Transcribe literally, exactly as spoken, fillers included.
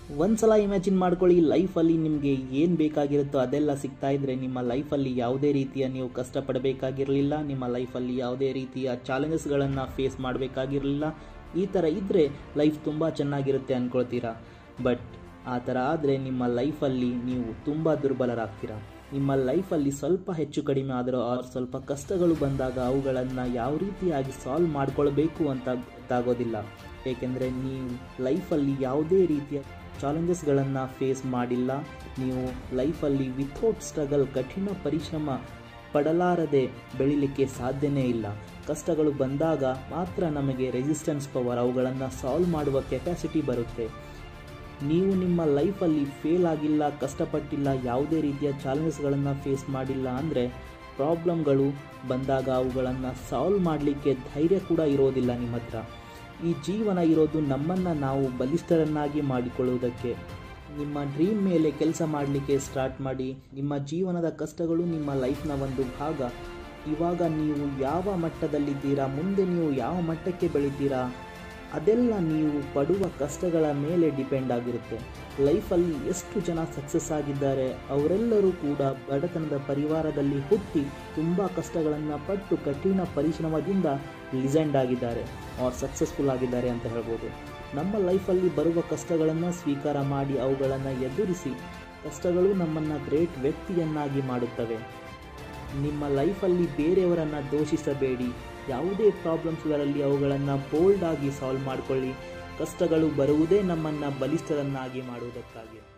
ಒಂದ್ಸಲ ಇಮ್ಯಾಜಿನ್ ಮಾಡ್ಕೊಳ್ಳಿ, ಲೈಫಲ್ಲಿ ನಿಮಗೆ ಏನು ಬೇಕಾಗಿರುತ್ತೋ ಅದೆಲ್ಲ ಸಿಗ್ತಾ ಇದ್ರೆ ನಿಮ್ಮ ಲೈಫಲ್ಲಿ ಯಾವುದೇ ರೀತಿಯ ನೀವು ಕಷ್ಟಪಡಬೇಕಾಗಿರಲಿಲ್ಲ, ನಿಮ್ಮ ಲೈಫಲ್ಲಿ ಯಾವುದೇ ರೀತಿಯ ಚಾಲೆಂಜಸ್ಗಳನ್ನು ಫೇಸ್ ಮಾಡಬೇಕಾಗಿರಲಿಲ್ಲ. ಈ ಥರ ಇದ್ದರೆ ಲೈಫ್ ತುಂಬ ಚೆನ್ನಾಗಿರುತ್ತೆ ಅಂದ್ಕೊಳ್ತೀರಾ. ಬಟ್ ಆ ಥರ ಆದರೆ ನಿಮ್ಮ ಲೈಫಲ್ಲಿ ನೀವು ತುಂಬ ದುರ್ಬಲರಾಗ್ತೀರಾ. ನಿಮ್ಮ ಲೈಫಲ್ಲಿ ಸ್ವಲ್ಪ ಹೆಚ್ಚು ಕಡಿಮೆ ಆದರೂ ಅವ್ರು ಸ್ವಲ್ಪ ಕಷ್ಟಗಳು ಬಂದಾಗ ಅವುಗಳನ್ನು ಯಾವ ರೀತಿಯಾಗಿ ಸಾಲ್ವ್ ಮಾಡ್ಕೊಳ್ಬೇಕು ಅಂತ ಗೊತ್ತಾಗೋದಿಲ್ಲ. ಏಕೆಂದರೆ ನೀವು ಲೈಫಲ್ಲಿ ಯಾವುದೇ ರೀತಿಯ ಚಾಲೆಂಜಸ್ಗಳನ್ನು ಫೇಸ್ ಮಾಡಿಲ್ಲ. ನೀವು ಲೈಫಲ್ಲಿ ವಿಥೌಟ್ ಸ್ಟ್ರಗಲ್ ಕಠಿಣ ಪರಿಶ್ರಮ ಪಡಲಾರದೆ ಬೆಳಿಲಿಕ್ಕೆ ಸಾಧ್ಯನೇ ಇಲ್ಲ. ಕಷ್ಟಗಳು ಬಂದಾಗ ಮಾತ್ರ ನಮಗೆ ರೆಸಿಸ್ಟೆನ್ಸ್ ಪವರ್, ಅವುಗಳನ್ನು ಸಾಲ್ವ್ ಮಾಡುವ ಕೆಪಾಸಿಟಿ ಬರುತ್ತೆ. ನೀವು ನಿಮ್ಮ ಲೈಫಲ್ಲಿ ಫೇಲ್ ಆಗಿಲ್ಲ, ಕಷ್ಟಪಟ್ಟಿಲ್ಲ, ಯಾವುದೇ ರೀತಿಯ ಚಾಲೆಂಜಸ್ಗಳನ್ನು ಫೇಸ್ ಮಾಡಿಲ್ಲ ಅಂದರೆ ಪ್ರಾಬ್ಲಮ್ಗಳು ಬಂದಾಗ ಅವುಗಳನ್ನು ಸಾಲ್ವ್ ಮಾಡಲಿಕ್ಕೆ ಧೈರ್ಯ ಕೂಡ ಇರೋದಿಲ್ಲ ನಿಮ್ಮ ಹತ್ರ. ಈ ಜೀವನ ಇರೋದು ನಮ್ಮನ್ನು ನಾವು ಬಲಿಷ್ಠರನ್ನಾಗಿ ಮಾಡಿಕೊಳ್ಳುವುದಕ್ಕೆ. ನಿಮ್ಮ ಡ್ರೀಮ್ ಮೇಲೆ ಕೆಲಸ ಮಾಡಲಿಕ್ಕೆ ಸ್ಟಾರ್ಟ್ ಮಾಡಿ. ನಿಮ್ಮ ಜೀವನದ ಕಷ್ಟಗಳು ನಿಮ್ಮ ಲೈಫ್ನ ಒಂದು ಭಾಗ. ಇವಾಗ ನೀವು ಯಾವ ಮಟ್ಟದಲ್ಲಿದ್ದೀರಾ, ಮುಂದೆ ನೀವು ಯಾವ ಮಟ್ಟಕ್ಕೆ ಬೆಳಿತೀರಾ, ಅದೆಲ್ಲ ನೀವು ಪಡುವ ಕಷ್ಟಗಳ ಮೇಲೆ ಡಿಪೆಂಡ್ ಆಗಿರುತ್ತೆ. ಲೈಫಲ್ಲಿ ಎಷ್ಟು ಜನ ಸಕ್ಸಸ್ ಆಗಿದ್ದಾರೆ, ಅವರೆಲ್ಲರೂ ಕೂಡ ಬಡತನದ ಪರಿವಾರದಲ್ಲಿ ಹುಟ್ಟಿ ತುಂಬ ಕಷ್ಟಗಳನ್ನು ಪಟ್ಟು ಕಠಿಣ ಪರಿಶ್ರಮದಿಂದ ಲಿಜೆಂಡ್ ಆಗಿದ್ದಾರೆ, ಅವ್ರು ಸಕ್ಸಸ್ಫುಲ್ ಆಗಿದ್ದಾರೆ ಅಂತ ಹೇಳ್ಬೋದು. ನಮ್ಮ ಲೈಫಲ್ಲಿ ಬರುವ ಕಷ್ಟಗಳನ್ನು ಸ್ವೀಕಾರ ಮಾಡಿ ಅವುಗಳನ್ನು ಎದುರಿಸಿ, ಕಷ್ಟಗಳು ನಮ್ಮನ್ನು ಗ್ರೇಟ್ ವ್ಯಕ್ತಿಯನ್ನಾಗಿ ಮಾಡುತ್ತವೆ. ನಿಮ್ಮ ಲೈಫಲ್ಲಿ ಬೇರೆಯವರನ್ನು ದೋಷಿಸಬೇಡಿ. ಯಾವುದೇ ಪ್ರಾಬ್ಲಮ್ಸ್ಗಳಲ್ಲಿ ಅವುಗಳನ್ನು ಬೋಲ್ಡಾಗಿ ಸಾಲ್ವ್ ಮಾಡಿಕೊಳ್ಳಿ. ಕಷ್ಟಗಳು ಬರುವುದೇ ನಮ್ಮನ್ನು ಬಲಿಷ್ಠರನ್ನಾಗಿ ಮಾಡುವುದಕ್ಕಾಗಿ.